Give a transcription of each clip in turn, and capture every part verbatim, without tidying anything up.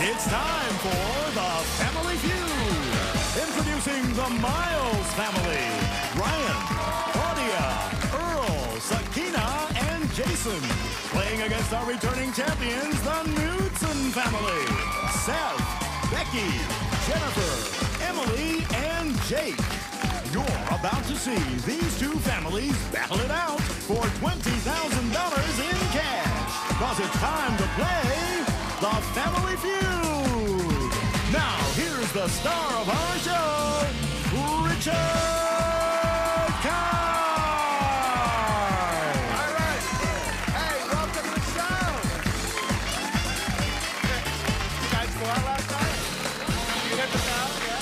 It's time for the Family Feud. Introducing the Myles family. Ryan, Claudia, Earl, Sakina, and Jason. Playing against our returning champions, the Knudsen family. Seth, Becky, Jennifer, Emily, and Jake. You're about to see these two families battle it out for twenty thousand dollars in cash. Because it's time to play the Family Feud. Now, here's the star of our show, Richard Carr. All right. Hey, welcome to the show. You guys go out last night? You hit the town? Yeah.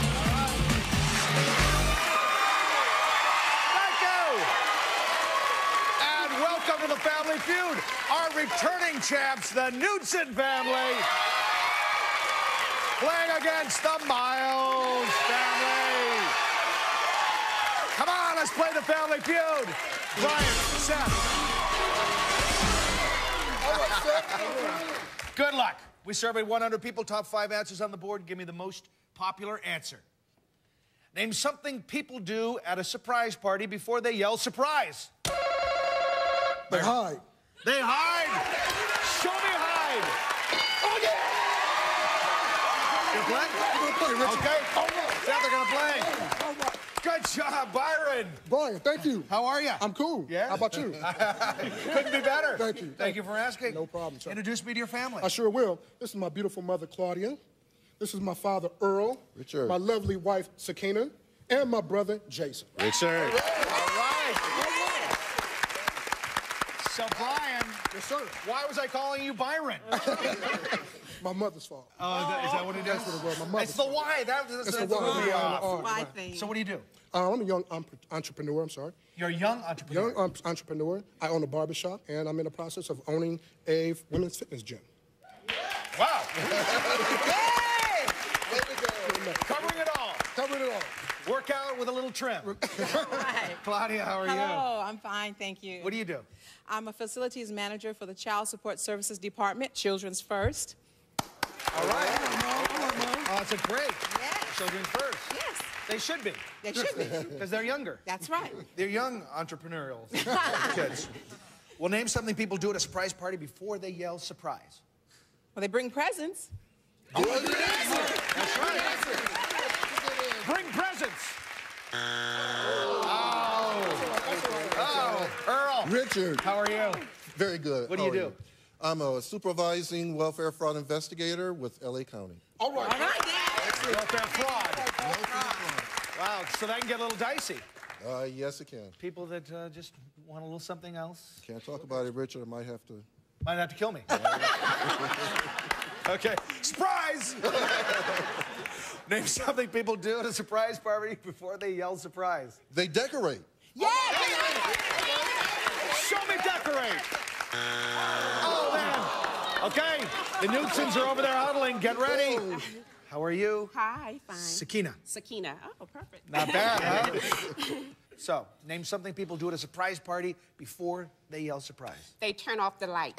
All right. Thank you. And welcome to the Family Feud. Our returning champs, the Knudsen family, playing against the Myles family. Come on, let's play the Family Feud. Brian, Seth. Good luck. We surveyed one hundred people, top five answers on the board. Give me the most popular answer. Name something people do at a surprise party before they yell surprise. They hide. They hide. Show me hide. Oh, yeah. You're playing? We're gonna play, Richard. Okay. Oh, Seth, they're going to play. oh, my. Good job, Byron. Brian, thank you. How are you? I'm cool. Yeah? How about you? Couldn't be better. Thank you. Thank you for asking. No problem, sir. Introduce me to your family. I sure will. This is my beautiful mother, Claudia. This is my father, Earl. Richard. My lovely wife, Sakina. And my brother, Jason. Richard. All right. So, Brian, Yes, sir. why was I calling you Byron? My mother's fault. Oh, is, that, is that what it is? That's what it was, my mother's It's the fault. why. That, that's, It's that's the why. what we The are. why, the Why why. thing? So what do you do? Uh, I'm a young um, entrepreneur, I'm sorry. You're a young entrepreneur. Young um, entrepreneur. I own a barbershop, and I'm in the process of owning a women's fitness gym. Wow. Covering it all. Covering it all. Workout with a little trim. Right. Claudia, how are you? Hello, I'm fine, thank you. What do you do? I'm a facilities manager for the Child Support Services Department, Children's First. All right. Oh, that's a great. Yes. Children first. Yes, They should be, they should be. because they're younger. That's right. They're young entrepreneurial kids. Well, name something people do at a surprise party before they yell surprise. Well, they bring presents. That's right. Bring presents. Oh. Oh. Earl. Richard. How are you? Very good. What do How you are do? I'm a supervising welfare fraud investigator with L A County. All right. All right, Dad. Welfare fraud. Wow, so that can get a little dicey. Uh, yes, it can. People that uh, just want a little something else Can't talk about it, Richard. I might have to. might have to kill me. Okay. Surprise! Name something people do at a surprise party before they yell surprise. They decorate. Yeah. Show me decorate. Oh, man. Okay, the Knudsen's are over there huddling. Get ready. How are you? Hi, fine. Sakina. Sakina. Oh, perfect. Not bad, huh? So, name something people do at a surprise party before they yell surprise. They turn off the lights.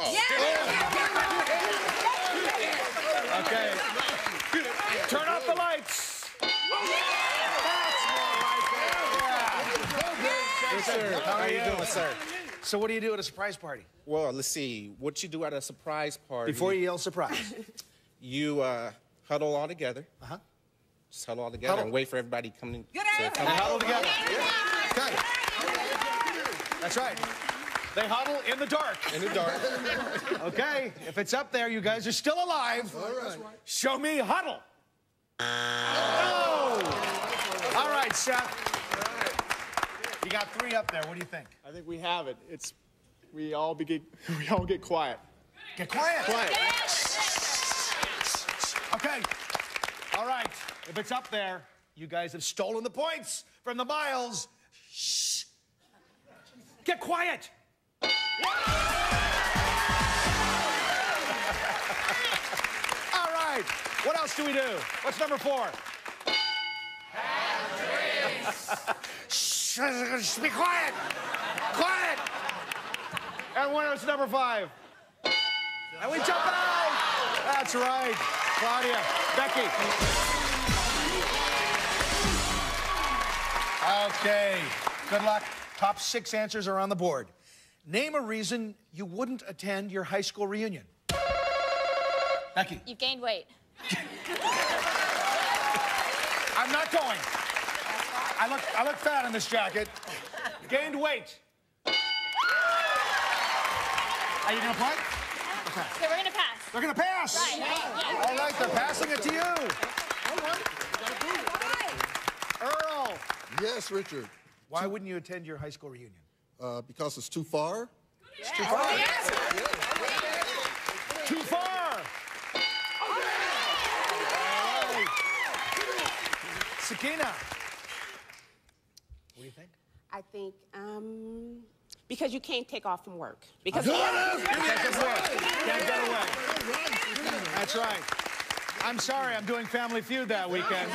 Okay. Turn off the lights. That's more like it. Yeah. Sir, How are you doing, sir? So what do you do at a surprise party? Well, let's see. What you do at a surprise party? Before you yell surprise. you uh, huddle all together. Uh-huh. Just huddle all together Huddle. and wait for everybody coming. Good to answer. come They out. huddle together. Okay. That's right. They huddle in the dark. In the dark. Okay. If it's up there, you guys are still alive. All right. Show me huddle. Oh! All right, Seth. You got three up there. What do you think? I think we have it. It's we all begin we all get quiet. Get quiet. Quiet. Okay. All right. If it's up there, you guys have stolen the points from the Myles. Shh. Get quiet. All right. What else do we do? What's number four? Have drinks. Shh. Shh. Be quiet. Quiet. And what's number five? And we jump out. That's right. Claudia. Becky. Okay. Good luck. Top six answers are on the board. Name a reason you wouldn't attend your high school reunion. Becky. You've gained weight. I'm not going. I look, I look fat in this jacket. Gained weight. Are you gonna play? Okay. Okay, we're gonna pass. They're gonna pass. Right, right, yeah. All right, they're passing it to you. All right. Earl. Yes, Richard. Why wouldn't you attend your high school reunion? Uh, because it's too far. It's too far. Too far. All right. Sakina. What do you think? I think, um, because you can't take off from work. Because Can't get away. Can't get away. That's right. I'm sorry, I'm doing Family Feud that weekend.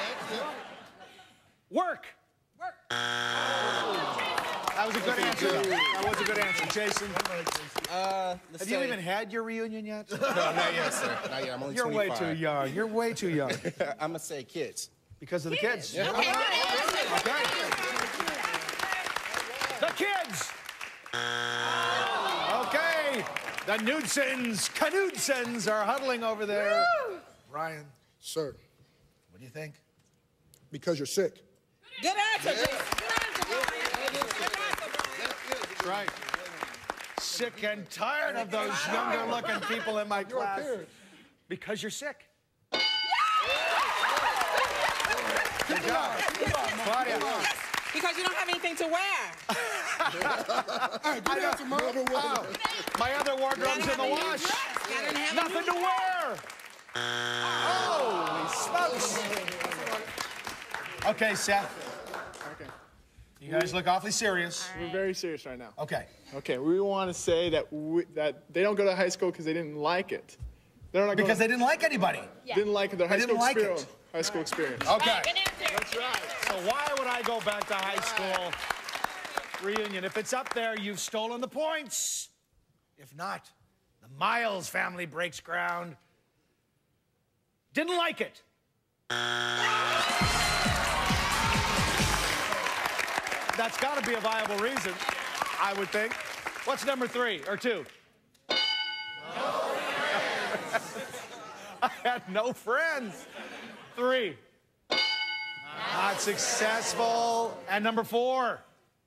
Work. Work. That was a good answer. That was a good answer, Jason. Uh, Have you even had your reunion yet? No, not yet, sir. Not yet. I'm only You're way twenty-five. too young. You're way too young. I'm gonna say kids. Because of the kids. Yeah. Okay. Okay. The kids. Okay. The Knudsens, Knudsens are huddling over there. Ryan. Sir. What do you think? Because you're sick. Good answer, Jason. That's right. Sick and tired of those younger looking people in my class. Because you're sick. Good job. Claudia. Because you don't have anything to wear. Hey, good answer, Mom. Oh, my other wardrobe's in the wash. Nothing to wear. Holy smokes. Okay, Seth. Okay. You guys look awfully serious. We're very serious right now. Okay. Okay, we want to say that we, that they don't go to high school because they didn't like it. They're not Because they going, didn't like anybody. Yeah. didn't like their high didn't school like experience. it. High school experience. Okay. Right, good answer. That's right. So why would I go back to high school reunion? If it's up there, you've stolen the points. If not, the Myles family breaks ground. Didn't like it. That's got to be a viable reason, I would think. What's number three or two? I had no friends. Three. Not successful. And number four.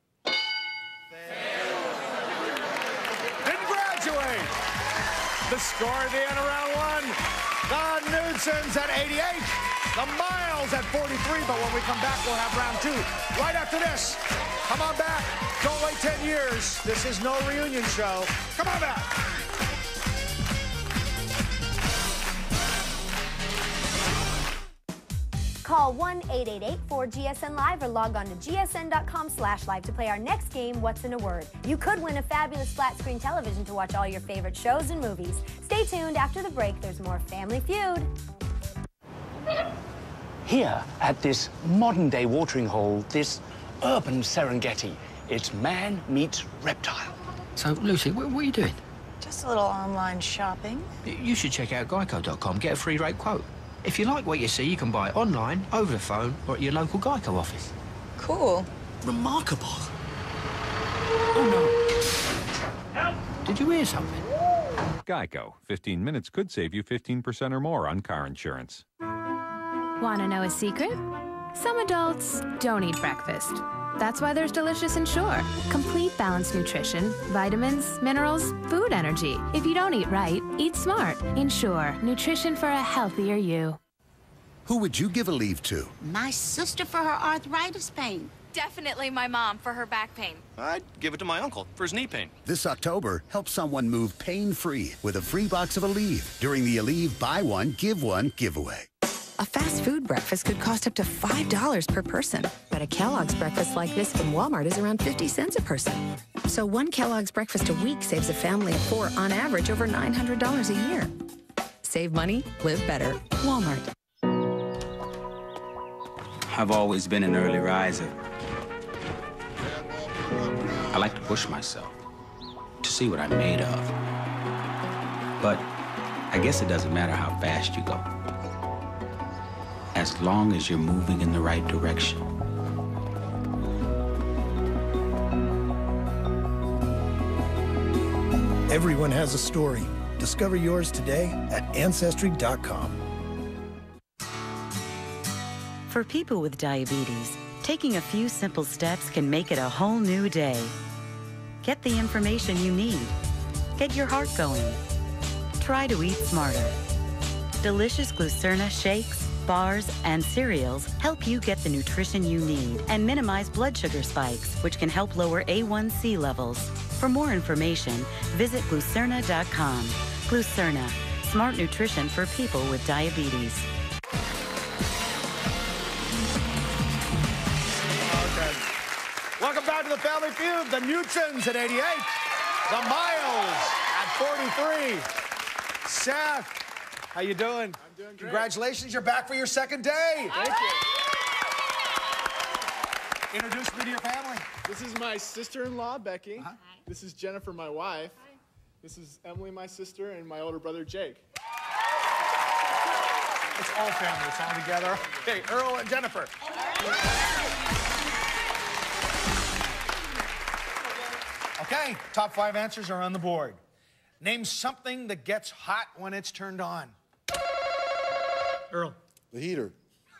Didn't graduate. The score at the end of round one. The Knudsens at eighty-eight. The Myles at forty-three. But when we come back, we'll have round two. Right after this. Come on back. Don't wait ten years. This is no reunion show. Come on back. Call one eight eight eight four G S N Live or log on to G S N dot com slash live to play our next game, What's in a Word. You could win a fabulous flat screen television to watch all your favorite shows and movies. Stay tuned. After the break, there's more Family Feud. Here at this modern-day watering hole, this urban Serengeti, it's man meets reptile. So, Lucy, what, what are you doing? Just a little online shopping. You should check out geico dot com, get a free rate quote. If you like what you see, you can buy it online, over the phone, or at your local Geico office. Cool. Remarkable. Oh, no. Help! Did you hear something? Geico. fifteen minutes could save you fifteen percent or more on car insurance. Want to know a secret? Some adults don't eat breakfast. That's why there's Delicious Ensure. Complete balanced nutrition, vitamins, minerals, food energy. If you don't eat right, eat smart. Ensure. Nutrition for a healthier you. Who would you give a leave to? My sister for her arthritis pain. Definitely my mom for her back pain. I'd give it to my uncle for his knee pain. This October, help someone move pain-free with a free box of Aleve during the Aleve Buy One, Give One giveaway. A fast food breakfast could cost up to five dollars per person. But a Kellogg's breakfast like this from Walmart is around fifty cents a person. So one Kellogg's breakfast a week saves a family of four, on average, over nine hundred dollars a year. Save money, live better. Walmart. I've always been an early riser. I like to push myself to see what I'm made of. But I guess it doesn't matter how fast you go, as long as you're moving in the right direction. Everyone has a story. Discover yours today at Ancestry dot com. For people with diabetes, taking a few simple steps can make it a whole new day. Get the information you need. Get your heart going. Try to eat smarter. Delicious Glucerna shakes, bars, and cereals help you get the nutrition you need and minimize blood sugar spikes, which can help lower A one C levels. For more information, visit Glucerna dot com. Glucerna, smart nutrition for people with diabetes. Okay. Welcome back to the Family Feud. The Knudsen's at eighty-eight. The Myles at forty-three. Seth, how you doing? I'm doing great. Congratulations, you're back for your second day. Thank you. Introduce me to your family. This is my sister-in-law, Becky. Uh-huh. This is Jennifer, my wife. Hi. This is Emily, my sister, and my older brother, Jake. It's all family. It's all together. Okay, Earl and Jennifer. Okay, top five answers are on the board. Name something that gets hot when it's turned on. Earl. The heater.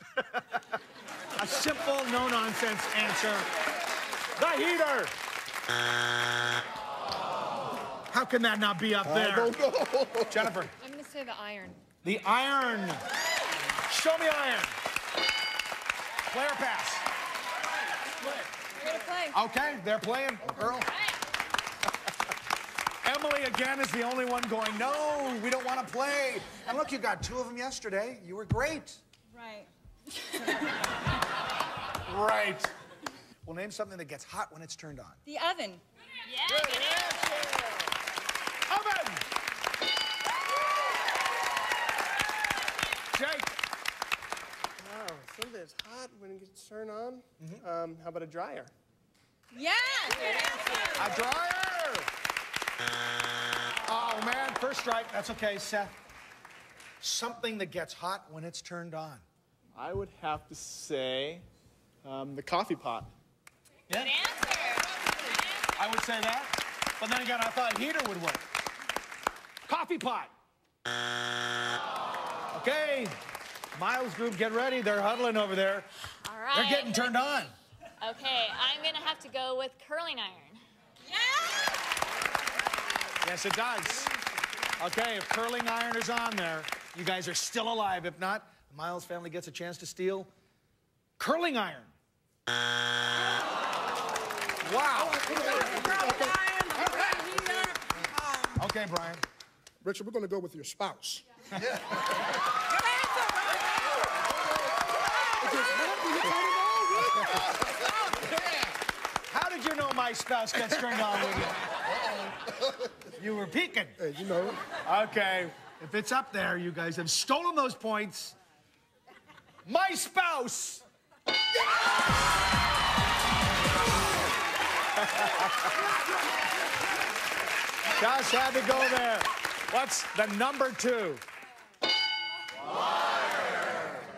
A simple, no-nonsense answer. The heater. How can that not be up there? I don't know. Jennifer. I'm going to say the iron. The iron. Show me iron. Player pass. We're going to play. Okay, they're playing. Earl. Emily, again, is the only one going, no, we don't want to play. And look, you got two of them yesterday. You were great. Right. Right. Well, name something that gets hot when it's turned on. The oven. Yeah. Good answer. Oven. Jake. Wow, something that's hot when it gets turned on? Mm-hmm. um, how about a dryer? Yeah. A dryer. Oh, man, first strike. That's okay, Seth. Something that gets hot when it's turned on. I would have to say um, the coffee pot. Yeah. Good answer. I would say that. But then again, I thought heater would work. Coffee pot. Okay. Myles group, get ready. They're huddling over there. All right. They're getting turned on. Okay, I'm going to have to go with curling iron. Yes, it does. Okay, if curling iron is on there, you guys are still alive. If not, the Myles family gets a chance to steal curling iron. Wow. Okay, Brian. Richard, we're going to go with your spouse. How did you know my spouse gets turned on with you? You were peeking. Hey, you know. Okay, if it's up there, you guys have stolen those points. My spouse. Josh had to go there. What's the number two? Water.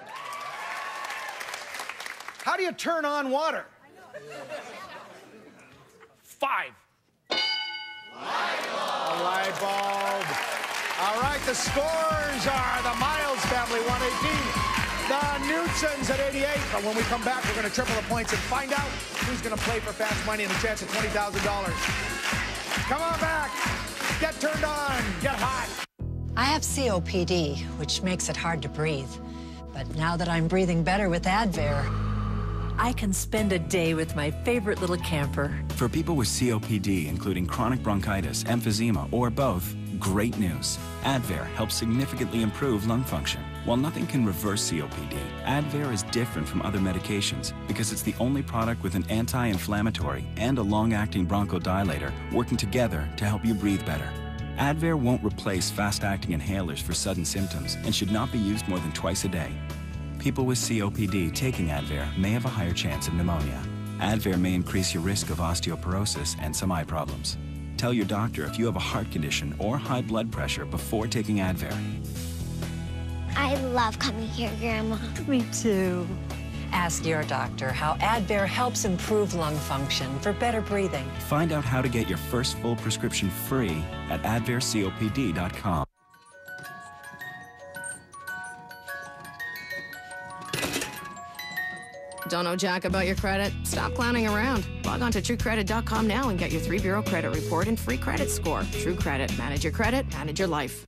How do you turn on water? Five. Light bulb. A light bulb. All right, the scores are the Myles family, one eighteen. The Knudsen's at eighty-eight. But when we come back, we're going to triple the points and find out who's going to play for fast money and a chance at twenty thousand dollars. Come on back. Get turned on. Get hot. I have C O P D, which makes it hard to breathe. But now that I'm breathing better with Advair, I can spend a day with my favorite little camper. For people with C O P D, including chronic bronchitis, emphysema, or both, great news. Advair helps significantly improve lung function. While nothing can reverse C O P D, Advair is different from other medications because it's the only product with an anti-inflammatory and a long-acting bronchodilator working together to help you breathe better. Advair won't replace fast-acting inhalers for sudden symptoms and should not be used more than twice a day. People with C O P D taking Advair may have a higher chance of pneumonia. Advair may increase your risk of osteoporosis and some eye problems. Tell your doctor if you have a heart condition or high blood pressure before taking Advair. I love coming here, Grandma. Me too. Ask your doctor how Advair helps improve lung function for better breathing. Find out how to get your first full prescription free at advair C O P D dot com. Don't know jack about your credit? Stop clowning around. Log on to true credit dot com now and get your three-bureau credit report and free credit score. True Credit. Manage your credit, manage your life.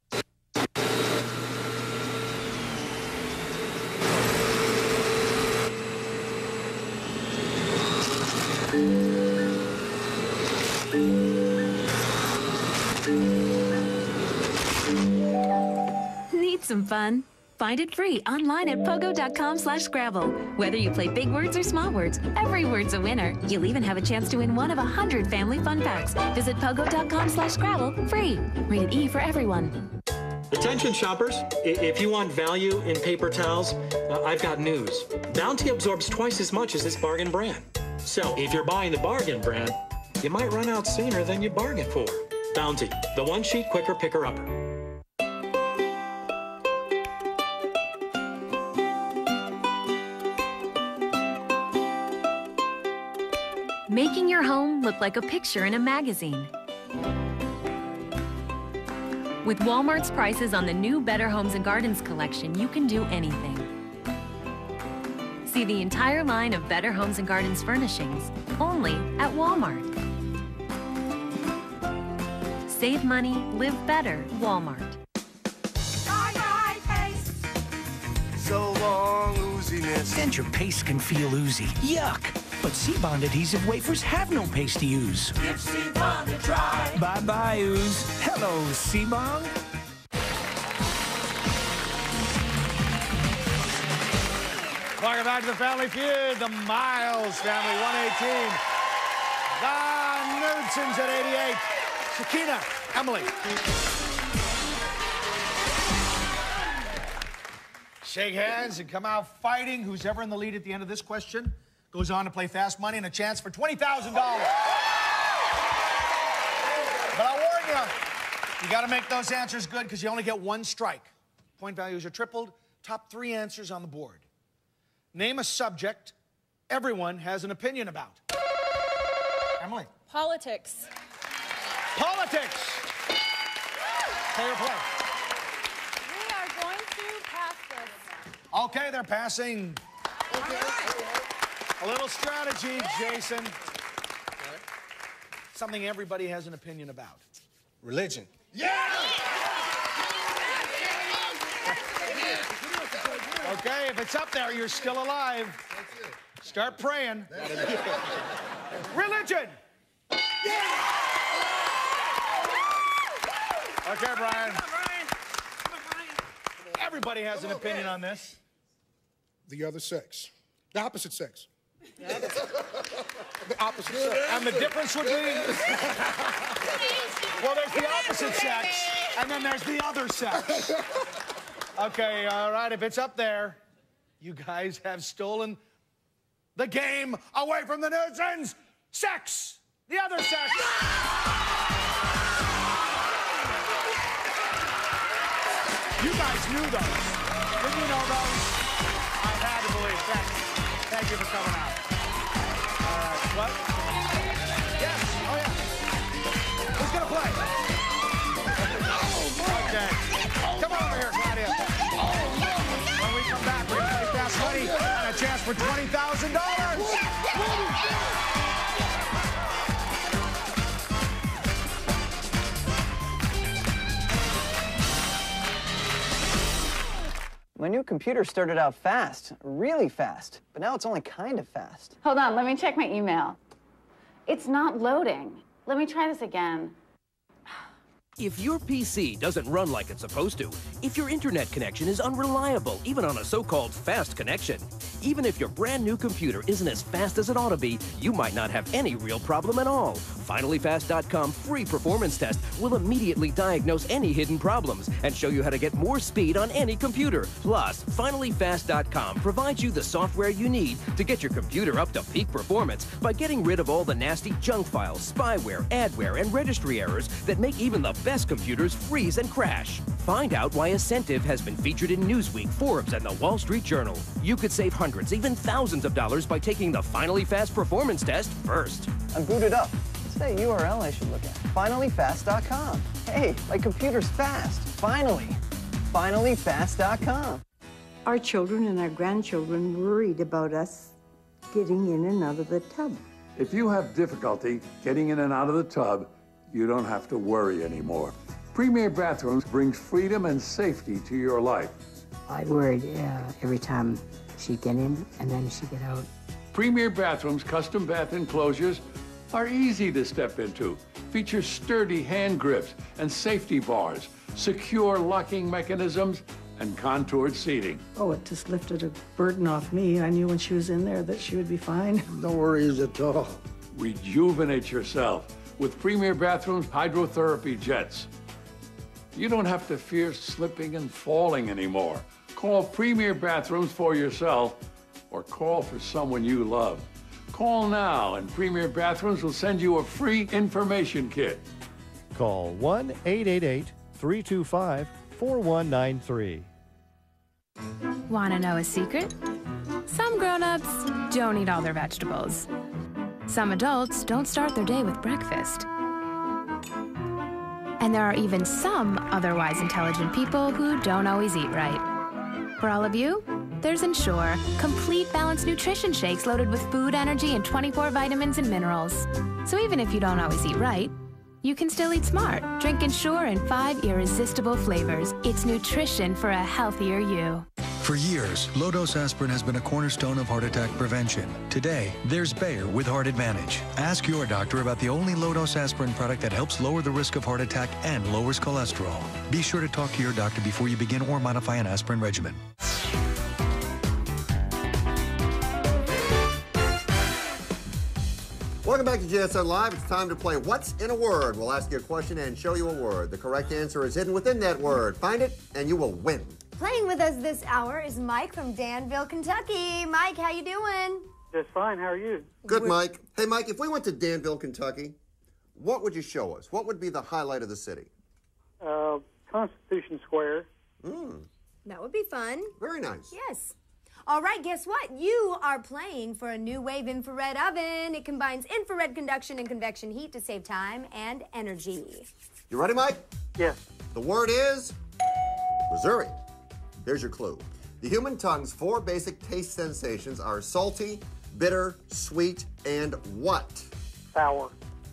Need some fun? Find it free online at pogo dot com slash Scrabble. Whether you play big words or small words, every word's a winner. You'll even have a chance to win one of a hundred family fun packs. Visit pogo dot com slash Scrabble free. Rated E for everyone. Attention shoppers, if you want value in paper towels, uh, I've got news. Bounty absorbs twice as much as this bargain brand. So if you're buying the bargain brand, you might run out sooner than you bargained for. Bounty, the one sheet quicker picker-upper. Making your home look like a picture in a magazine. With Walmart's prices on the new Better Homes and Gardens collection, you can do anything. See the entire line of Better Homes and Gardens furnishings only at Walmart. Save money, live better, Walmart. So long, ooziness. And your paste can feel oozy. Yuck! But C-Bond adhesive wafers have no paste to use. Give C-Bond a try. Bye-bye, ooze. Hello, C-Bond. Welcome back to the Family Feud. The Myles family, one eighteen. The Knudsens at eighty-eight. Sakina, Emily. Shake hands and come out fighting. Who's ever in the lead at the end of this question goes on to play Fast Money and a chance for twenty thousand dollars. But I'll warn you, you got to make those answers good because you only get one strike. Point values are tripled. Top three answers on the board. Name a subject everyone has an opinion about. Emily. Politics. Politics. Play or play. We are going to pass this. Okay, they're passing. A little strategy, Jason. Something everybody has an opinion about. Religion. Yeah! Okay, if it's up there, you're still alive. Start praying. Religion! Okay, Brian. Everybody has an opinion on this. The other sex. The opposite sex. The opposite sex. And the difference would be... Well, there's the opposite sex, and then there's the other sex. Okay, all right, if it's up there, you guys have stolen the game away from the Knudsens. Sex! The other sex! You guys knew those. Didn't you know those? I had to believe. Thanks. Thank you for coming out. All right, what? Yes, oh yeah. Who's gonna play? Okay. Come on over here, Claudia. When we come back, we're gonna play Fast Money and a chance for twenty thousand dollars. My new computer started out fast, really fast, but now it's only kind of fast. Hold on, let me check my email. It's not loading. Let me try this again. If your P C doesn't run like it's supposed to, if your internet connection is unreliable, even on a so-called fast connection, even if your brand new computer isn't as fast as it ought to be, you might not have any real problem at all. Finally Fast dot com free performance test will immediately diagnose any hidden problems and show you how to get more speed on any computer. Plus, Finally Fast dot com provides you the software you need to get your computer up to peak performance by getting rid of all the nasty junk files, spyware, adware, and registry errors that make even the best computers freeze and crash. Find out why Ascentive has been featured in Newsweek, Forbes, and the Wall Street Journal. You could save hundreds, even thousands of dollars by taking the Finally Fast performance test first. I'm booted up. What's that U R L I should look at? Finally Fast dot com. Hey, my computer's fast. Finally. Finally Fast dot com. Our children and our grandchildren worried about us getting in and out of the tub. If you have difficulty getting in and out of the tub, you don't have to worry anymore. Premier Bathrooms brings freedom and safety to your life. I worried uh, every time she'd get in and then she'd get out. Premier Bathrooms custom bath enclosures are easy to step into, feature sturdy hand grips and safety bars, secure locking mechanisms, and contoured seating. Oh, it just lifted a burden off me. I knew when she was in there that she would be fine. No worries at all. Rejuvenate yourself with Premier Bathrooms hydrotherapy jets. You don't have to fear slipping and falling anymore. Call Premier Bathrooms for yourself or call for someone you love. Call now and Premier Bathrooms will send you a free information kit. Call one eight eight eight, three two five, four one nine three. Want to know a secret? Some grown-ups don't eat all their vegetables. Some adults don't start their day with breakfast. And there are even some otherwise intelligent people who don't always eat right. For all of you, there's Ensure, complete balanced nutrition shakes loaded with food, energy, and twenty-four vitamins and minerals. So even if you don't always eat right, you can still eat smart. Drink Ensure in five irresistible flavors. It's nutrition for a healthier you. For years, low-dose aspirin has been a cornerstone of heart attack prevention. Today, there's Bayer with Heart Advantage. Ask your doctor about the only low-dose aspirin product that helps lower the risk of heart attack and lowers cholesterol. Be sure to talk to your doctor before you begin or modify an aspirin regimen. Welcome back to J S N Live. It's time to play What's in a Word. We'll ask you a question and show you a word. The correct answer is hidden within that word. Find it, and you will win. Playing with us this hour is Mike from Danville, Kentucky. Mike, how you doing? Just fine. How are you? Good, Mike. Hey, Mike, if we went to Danville, Kentucky, what would you show us? What would be the highlight of the city? Uh, Constitution Square. Mm. That would be fun. Very nice. Yes. All right, guess what? You are playing for a new wave infrared oven. It combines infrared conduction and convection heat to save time and energy. You ready, Mike? Yes. The word is Missouri. Here's your clue. The human tongue's four basic taste sensations are salty, bitter, sweet, and what? Sour.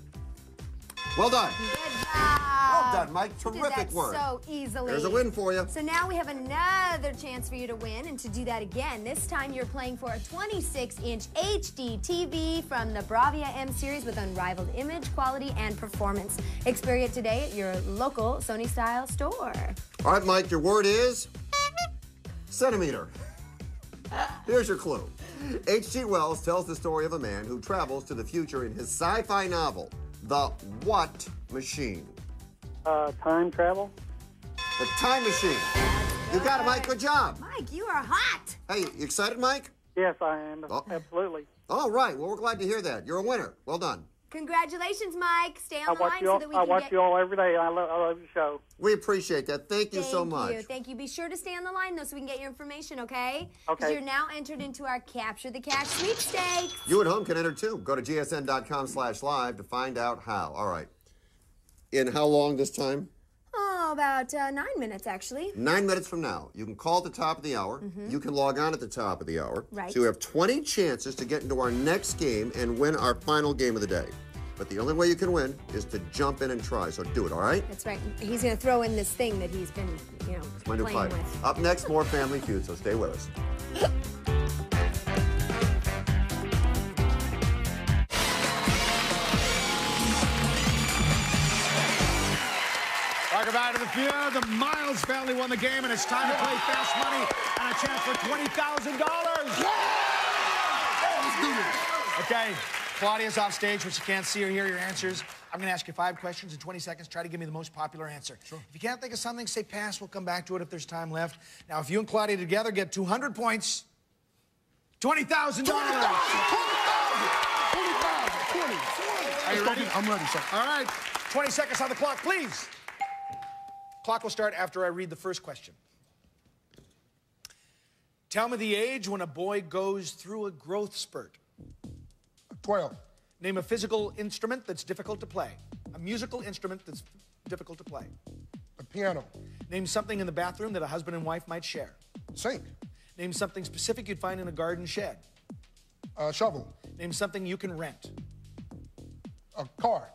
Well done. Good job. Well done, Mike. You did Terrific that word. so easily. There's a win for you. So now we have another chance for you to win, and to do that again, this time you're playing for a twenty-six inch H D T V from the Bravia M series with unrivaled image, quality, and performance. Experience it today at your local Sony-style store. All right, Mike, your word is centimeter. Here's your clue. H G Wells tells the story of a man who travels to the future in his sci-fi novel, The What Machine? Uh, time travel. The Time Machine. You got it, Mike. Good job. Mike, you are hot. Hey, you excited, Mike? Yes, I am. Oh. Absolutely. All right. Well, we're glad to hear that. You're a winner. Well done. Congratulations, Mike. Stay on I the watch line you all, so that we I can watch get... you all every day. I love, I love your show. We appreciate that. Thank you Thank so much. you. Thank you. Be sure to stay on the line, though, so we can get your information, okay? Okay. You're now entered into our Capture the Cash sweepstakes. You at home can enter, too. Go to G S N dot com slash live to find out how. All right. In how long this time? Oh, about uh, nine minutes, actually. Nine minutes from now. You can call at the top of the hour. Mm-hmm. You can log on at the top of the hour. Right. So you have twenty chances to get into our next game and win our final game of the day. But the only way you can win is to jump in and try. So do it, all right? That's right. He's going to throw in this thing that he's been, you know, It's my new playing fight. with. Up next, more Family Feud, so stay with us. Sophia, the Myles family won the game, and it's time to play Fast Money and a chance for twenty thousand dollars. Let's do this. Okay, Claudia's off stage, but you can't see or hear your answers. I'm going to ask you five questions in twenty seconds. Try to give me the most popular answer. Sure. If you can't think of something, say pass. We'll come back to it if there's time left. Now, if you and Claudia together get two hundred points, twenty thousand dollars. twenty thousand. twenty. Are you ready? I'm ready, sir. All right. twenty seconds on the clock, please. Clock will start after I read the first question. Tell me the age when a boy goes through a growth spurt. twelve. Name a physical instrument that's difficult to play. A musical instrument that's difficult to play. A piano. Name something in the bathroom that a husband and wife might share. Sink. Name something specific you'd find in a garden shed. A shovel. Name something you can rent. A car.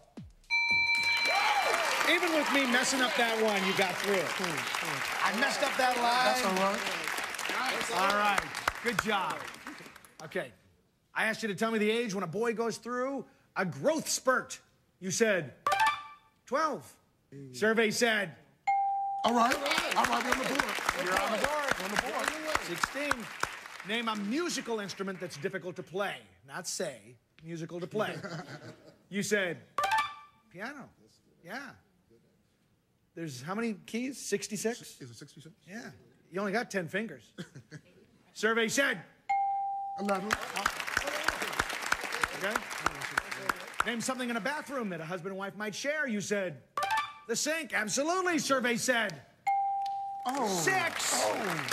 Even with me messing up that one, you got through it. I messed up that line. That's all right. All right. Good job. Okay. I asked you to tell me the age when a boy goes through a growth spurt. You said twelve. Survey said. All right. All right, we're on the board. You're on the board. On the board. sixteen. Name a musical instrument that's difficult to play. Not say, musical to play. You said piano. Yeah. There's how many keys? sixty-six? Is it sixty-six? Yeah. You only got ten fingers. Survey said. eleven. Okay. Name something in a bathroom that a husband and wife might share. You said the sink. Absolutely. Survey said. Oh. Six. Oh.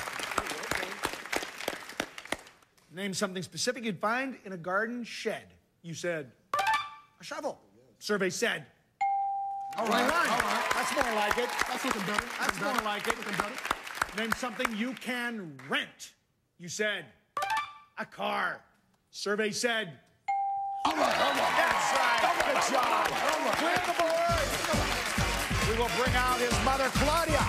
Name something specific you'd find in a garden shed. You said a shovel. Survey said. All right. All right. That's more like it. That's looking better. That's looking more better. like it. Looking better. Name something you can rent. You said a car. Survey said. All right. All right. That's right. All right. Good job. All right. Clear the board. We will bring out his mother, Claudia.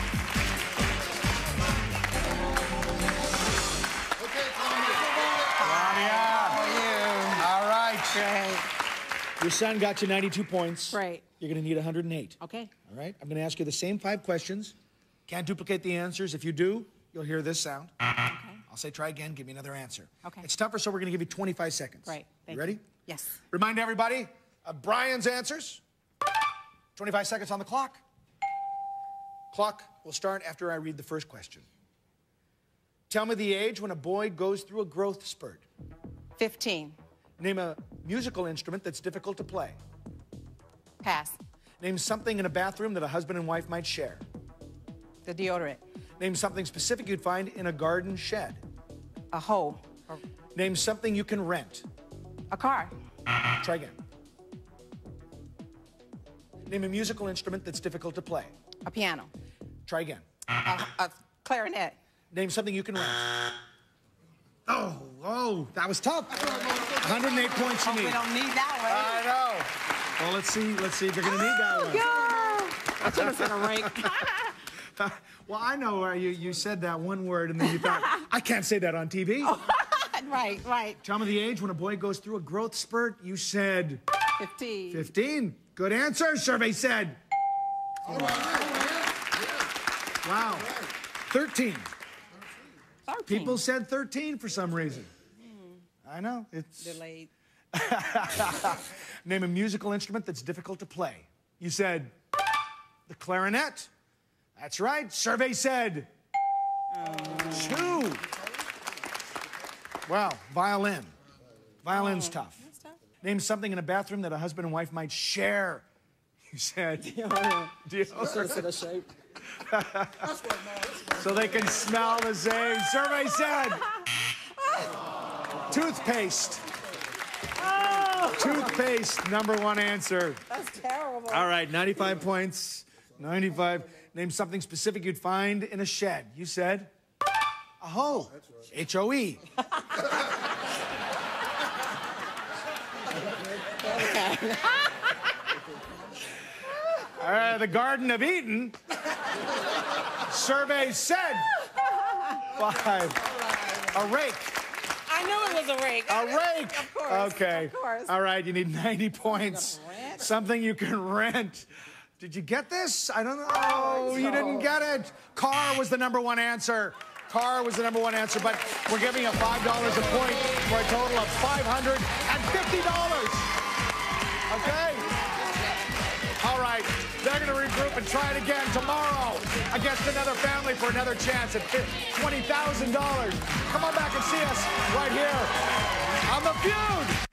Okay, Claudia. Claudia. How are you? All right. Great. Your son got you ninety-two points. Right. You're going to need one hundred eight. Okay. All right. I'm going to ask you the same five questions. Can't duplicate the answers. If you do, you'll hear this sound. Okay. I'll say try again. Give me another answer. Okay. It's tougher, so we're going to give you twenty-five seconds. Right. Thank you ready? you. Yes. Remind everybody of Brian's answers. twenty-five seconds on the clock. Clock will start after I read the first question. Tell me the age when a boy goes through a growth spurt. fifteen. Name a musical instrument that's difficult to play. Pass. Name something in a bathroom that a husband and wife might share. The deodorant. Name something specific you'd find in a garden shed. A hoe. Name something you can rent. A car. Try again. Name a musical instrument that's difficult to play. A piano. Try again. A, a clarinet. Name something you can rent. Oh, oh, that was tough. one hundred eight points you Oh, need. we don't need that one. I know. Well, let's see. Let's see if you're going to need that one. Yeah. I should have said a rake. Well, I know uh, you, you said that one word and then you thought, I can't say that on T V. Oh, right, right. Tell me the age when a boy goes through a growth spurt. You said fifteen. fifteen. Good answer, survey said. All right. Wow. thirteen. thirteen. People said thirteen for some reason. I know. It's Delayed. Name a musical instrument that's difficult to play. You said the clarinet. That's right. Survey said two. Wow. Violin. Violin's Oh, tough. that's tough. Name something in a bathroom that a husband and wife might share. You said Deodorant. deodorant. shape. So they can smell the same. Survey said toothpaste. Oh. Toothpaste, number one answer. That's terrible. All right, ninety-five points. ninety-five. Name something specific you'd find in a shed. You said a hoe. H O E. Okay. All right, the Garden of Eden. Survey said five. A rake. I knew it was a rake. A rake. Of course. Okay. Of course. All right, you need ninety points. Something you can rent. Did you get this? I don't know. Oh, you didn't get it. Car was the number one answer. Car was the number one answer, but we're giving you five dollars a point for a total of five hundred fifty dollars. Okay? All right. They're going to regroup and try it again tomorrow against another family for another chance at twenty thousand dollars. Come on back and see us right here on The Feud.